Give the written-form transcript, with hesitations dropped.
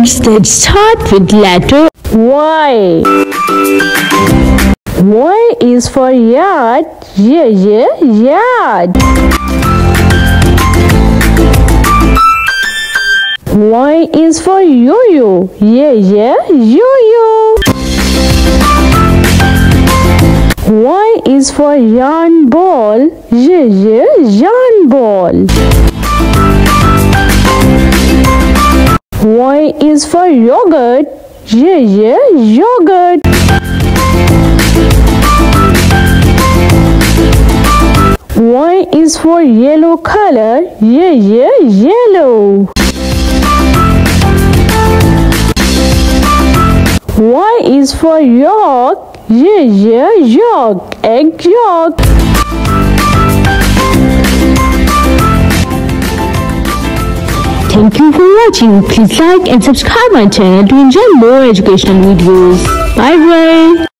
words that start with letter Y. Y is for yacht. Yacht. Y is for YoYo. YoYo. Y is for yarn ball. Yarn ball. Y is for yogurt. Yogurt. Y is for yellow color. Yellow. Y is for yolk. Yolk. Egg yolk. Thank you for watching. Please like and subscribe my channel to enjoy more educational videos. Bye bye.